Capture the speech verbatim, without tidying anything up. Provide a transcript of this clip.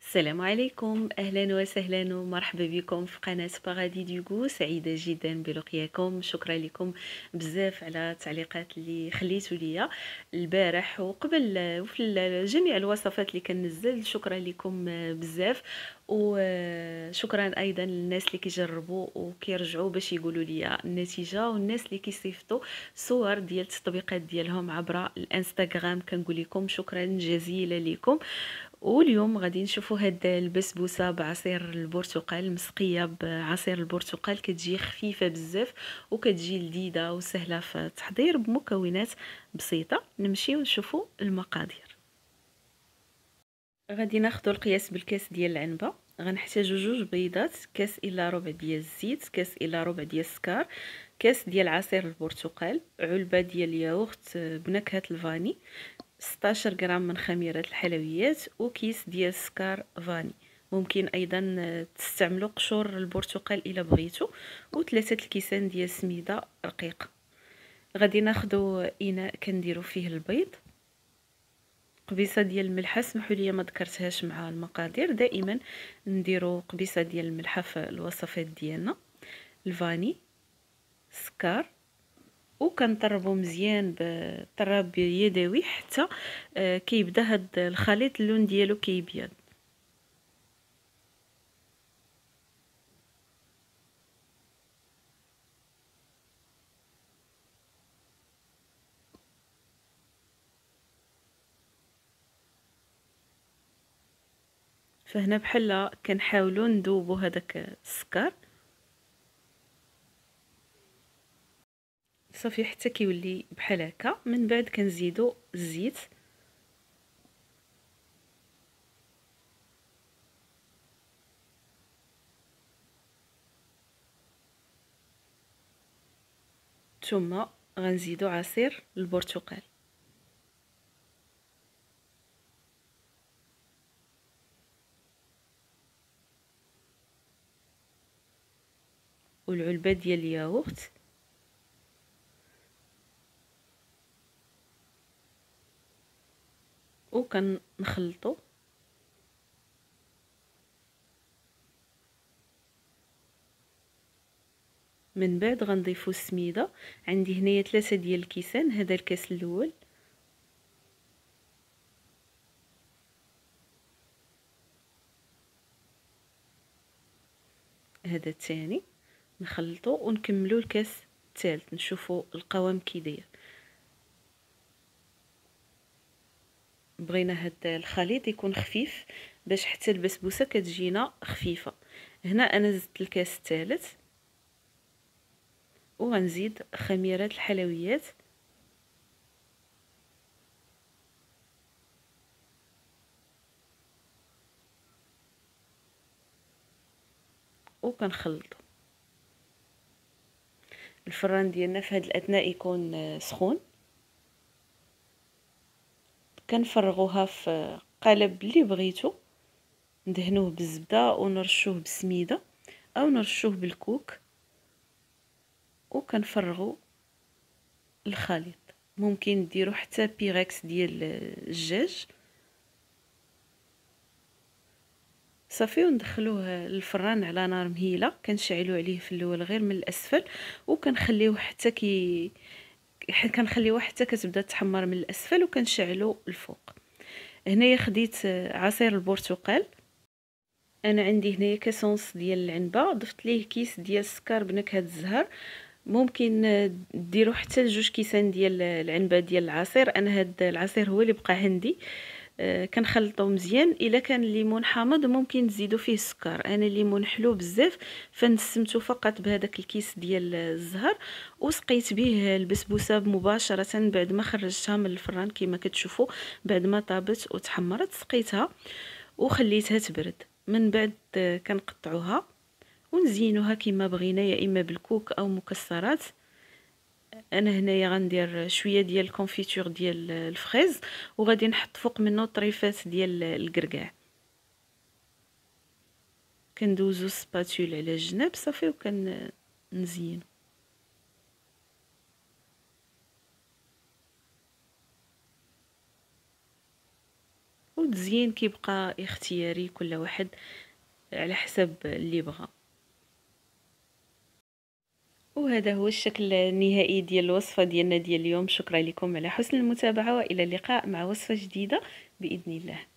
السلام عليكم، اهلا وسهلا ومرحبا بكم في قناه بارادي دوغو. سعيده جدا بلقياكم. شكرا لكم بزاف على التعليقات اللي خليتوا ليا البارح وقبل وفي جميع الوصفات اللي كنزل. شكرا لكم بزاف، وشكرا ايضا للناس اللي كيجربوا وكيرجعوا باش يقولوا لي النتيجه، والناس اللي كيصيفطوا صور ديال التطبيقات ديالهم عبر الانستغرام. كنقول لكم شكرا جزيلا لكم. واليوم غادي نشوفوا هاد البسبوسه بعصير البرتقال، مسقيه بعصير البرتقال. كتجي خفيفه بزاف وكتجي لذيذه وسهله في التحضير بمكونات بسيطه. نمشيو نشوفوا المقادير. غادي ناخذ القياس بالكاس ديال العنبه. غنحتاجو جوج بيضات، كاس الا ربع ديال الزيت، كاس الا ربع ديال السكر، كاس ديال عصير البرتقال، علبه ديال الياغورت بنكهه الفاني، ستاشر غرام من خميرة الحلويات، وكيس ديال السكر فاني. ممكن ايضا تستعملوا قشور البرتقال الا بغيتو، وثلاثه الكيسان ديال السميده رقيقه. غادي ناخذ اناء كنديروا فيه البيض، قبيصه ديال الملحه. سمحوا لي ما ذكرتهاش مع المقادير، دائما نديروا قبيصه ديال الملحه في الوصفات ديالنا. الفاني، السكر، وكنطربو مزيان بالطراب يدوي حتى آه كيبدا هاد الخليط اللون ديالو كيبيض. فهنا بحال كنحاولوا نذوبوا هذاك السكر صافي حتى كيولي بحال هكا. من بعد كنزيدوا الزيت، ثم غنزيدوا عصير البرتقال، والعلبه ديال الياغورت، وكنخلطوا. من بعد غنضيفوا السميده. عندي هنايا ثلاثه ديال الكيسان، هذا الكاس الاول، هذا الثاني. نخلطوا ونكملوا الكاس الثالث، نشوفوا القوام كي داير. بغينا هاد الخليط يكون خفيف باش حتى البسبوسه كتجينا خفيفه. هنا انا زدت الكاس الثالث، وغنزيد خميره الحلويات، وكنخلطو. الفران ديالنا في هاد الاثناء يكون سخون. كنفرغوها في قالب اللي بغيتو، ندهنوه بالزبده ونرشوه بالسميده او نرشوه بالكوك، وكنفرغوا الخليط. ممكن ديروا حتى بيغكس ديال الدجاج صافي، وندخلوه للفران على نار مهيله. كنشعلوا عليه في الاول غير من الاسفل، وكنخليوه حتى كي كنخليوه حتى كتبدا تحمر من الاسفل، وكنشعلوا الفوق. هنايا خديت عصير البرتقال. انا عندي هنايا كاسونس ديال العنبه، ضفت ليه كيس ديال السكر بنكهه الزهر. ممكن ديروا حتى جوج كيسان ديال العنبه ديال العصير. انا هاد العصير هو اللي بقى عندي. آه كنخلطو مزيان. الا كان الليمون حامض ممكن تزيدوا فيه السكر. انا الليمون حلو بزاف فنسمتو فقط بهذاك الكيس ديال الزهر، وسقيت به البسبوسه مباشره بعد ما خرجتها من الفران. كما كتشوفوا بعد ما طابت وتحمرت سقيتها وخليتها تبرد. من بعد آه كنقطعوها ونزينوها كما بغينا، يا اما بالكوك او مكسرات. انا هنايا غندير شويه ديال الكونفيتور ديال الفريز، وغادي نحط فوق منه طريفات ديال الكركاع. كندوزو سباتول على الجناب صافي، وكنزينو. والتزيين كيبقى اختياري، كل واحد على حسب اللي بغى. وهذا هو الشكل النهائي ديال الوصفة ديالنا ديال اليوم. شكرا لكم على حسن المتابعة، والى اللقاء مع وصفة جديدة بإذن الله.